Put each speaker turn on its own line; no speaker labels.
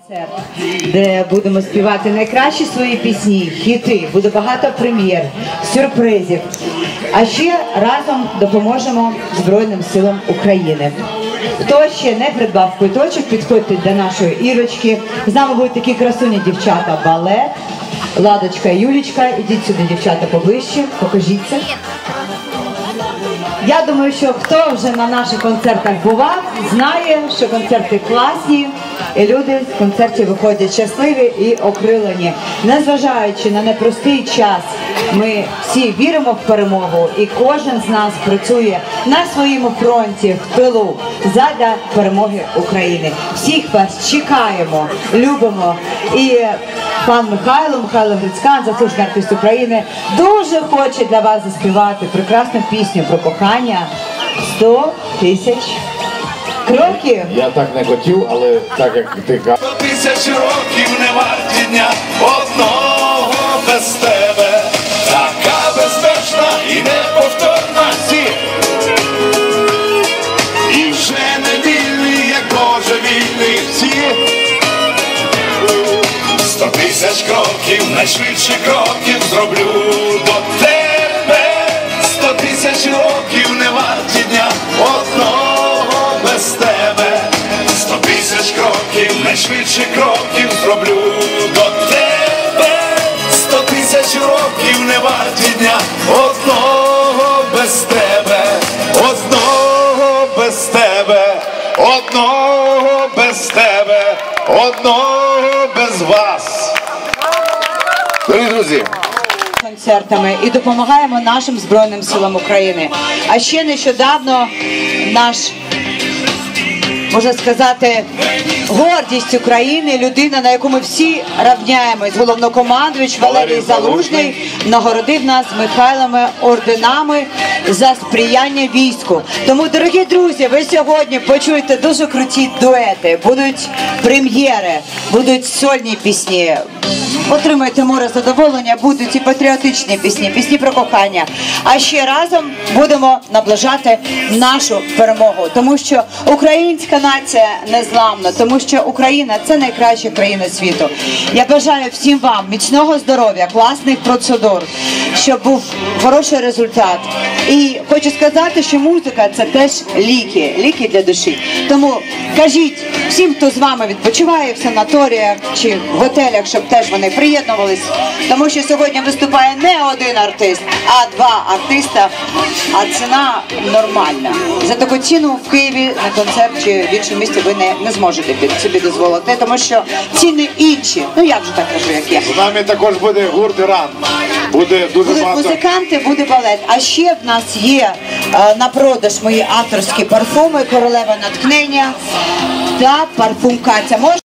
Де будемо співати найкращі свої пісні, хіти, буде багато прем'єр, сюрпризів. А ще разом допоможемо Збройним силам України. Хто ще не придбав квиточок, підходьте до нашої Ірочки. З нами будуть такі красуні дівчата, балет, Ладочка і Юлічка. Ідіть сюди, дівчата, поближче, покажіться. Я думаю, що хто вже на наших концертах бував, знає, що концерти класні, і люди з концертів виходять щасливі і окрилені. Незважаючи на непростий час, ми всі віримо в перемогу, і кожен з нас працює на своєму фронті, в тилу, задля перемоги України. Всіх вас чекаємо, любимо. І пан Михайло Грицькан, заслужений артист України, дуже хоче для вас заспівати прекрасну пісню про кохання «100 000 кроків».
Я так не хотів, але так як ти кажеш.
100 000 років не варті дня одного без тебе. Така безпечна і неповторна всі. І вже не вільний, як Боже вільний всі. 100 000 кроків, найшвидші кроків зроблю до тебе. 100 000 років не варті дня одного без тебе. 100 000 кроків, найшвидші кроків зроблю до тебе. 100 000 років не варті дня одного без тебе. Одного без тебе, одного без тебе, одного без вас. Дорогі друзі,
Концертами і допомагаємо нашим Збройним силам України. А ще нещодавно наш, можна сказати, гордість України, людина, на яку ми всі рівняємось, головнокомандувач Валерій Залужний, нагородив нас Михайловими орденами за сприяння війську. Тому, дорогі друзі, ви сьогодні почуєте дуже круті дуети, будуть прем'єри, будуть сольні пісні, отримаєте море задоволення, будуть і патріотичні пісні, пісні про кохання. А ще разом будемо наближати нашу перемогу, тому що українська нація незламна, тому що Україна – це найкраща країна світу. Я бажаю всім вам міцного здоров'я, класних процедур, щоб був хороший результат. І хочу сказати, що музика – це теж ліки, ліки для душі. Тому кажіть всім, хто з вами відпочиває в санаторіях чи в готелях, щоб теж вони приєднувались, тому що сьогодні виступає не один артист, а 2 артиста, а ціна нормальна. За таку ціну в Києві на концерт чи в іншому місті ви не зможете собі дозволити, тому що ціни інші. Ну я вже так кажу, як є.
З нами також буде гурт «Іран». Буде дуже
Будуть
багато.
музиканти, буде балет. А ще в нас є на продаж мої авторські парфуми «Королева натхнення» та парфум «Катя».